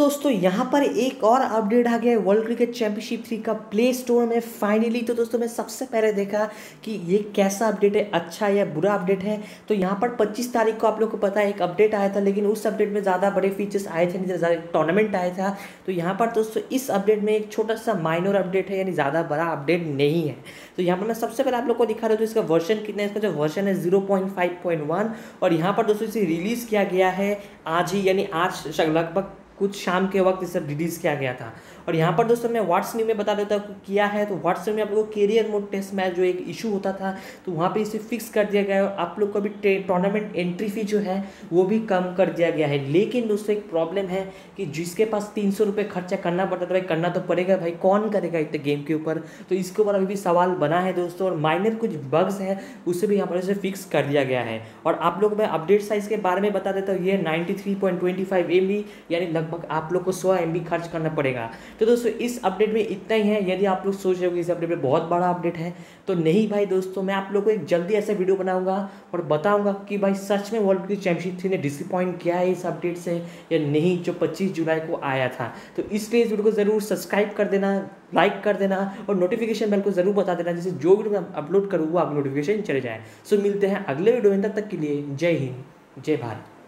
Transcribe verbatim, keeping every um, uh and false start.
दोस्तों यहाँ पर एक और अपडेट आ गया है वर्ल्ड क्रिकेट चैंपियनशिप थ्री का प्ले स्टोर में फाइनली। तो दोस्तों मैं सबसे पहले देखा कि ये कैसा अपडेट है, अच्छा या बुरा अपडेट है। तो यहाँ पर पच्चीस तारीख को आप लोग को पता है एक अपडेट आया था, लेकिन उस अपडेट में ज़्यादा बड़े फीचर्स आए थे नहीं, ज़्यादा टूर्नामेंट आया था। तो यहाँ पर दोस्तों इस अपडेट में एक छोटा सा माइनर अपडेट है, यानी ज़्यादा बड़ा अपडेट नहीं है। तो यहाँ पर मैं सबसे पहले आप लोग को दिखा रहा हूँ तो इसका वर्जन कितना है। इसका जो वर्जन है zero point five point one, और यहाँ पर दोस्तों इसे रिलीज़ किया गया है आज ही, यानी आज लगभग कुछ शाम के वक्त इसे रिलीज़ किया गया था। और यहाँ पर दोस्तों मैं व्हाट्स न्यू में बता देता हूँ किया है। तो व्हाट्स न्यू में आप लोगों को कैरियर मोड टेस्ट मैच जो एक इशू होता था, तो वहाँ पे इसे फिक्स कर दिया गया है। आप लोग को भी टूर्नामेंट एंट्री फी जो है वो भी कम कर दिया गया है। लेकिन दोस्तों एक प्रॉब्लम है कि जिसके पास तीन सौ रुपये खर्चा करना पड़ता था, भाई करना तो पड़ेगा, भाई कौन करेगा इतने गेम के ऊपर। तो इसके ऊपर अभी भी सवाल बना है दोस्तों, और माइनर कुछ बग्स है उसे भी यहाँ पर इसे फिक्स कर दिया गया है। और आप लोग मैं अपडेट साइज़ के बारे में बता देता हूँ, ये ninety three point two five M B, यानी लगभग आप लोग को सौ एम बी खर्च करना पड़ेगा। तो दोस्तों इस अपडेट में इतना ही है। यदि आप लोग सोच रहे हो कि इस अपडेट में बहुत बड़ा अपडेट है, तो नहीं भाई दोस्तों, मैं आप लोगों को एक जल्दी ऐसा वीडियो बनाऊंगा और बताऊंगा कि भाई सच में वर्ल्ड क्रिकेट चैंपियनशिप थ्री ने डिसअपॉइंट किया है इस अपडेट से या नहीं, जो पच्चीस जुलाई को आया था। तो इसलिए इस वीडियो को जरूर सब्सक्राइब कर देना, लाइक कर देना और नोटिफिकेशन बेल को जरूर बता देना, जिससे जो वीडियो मैं अपलोड करूँ वो आपको नोटिफिकेशन चले जाए। सो मिलते हैं अगले वीडियो में, तब तक के लिए जय हिंद, जय भारत।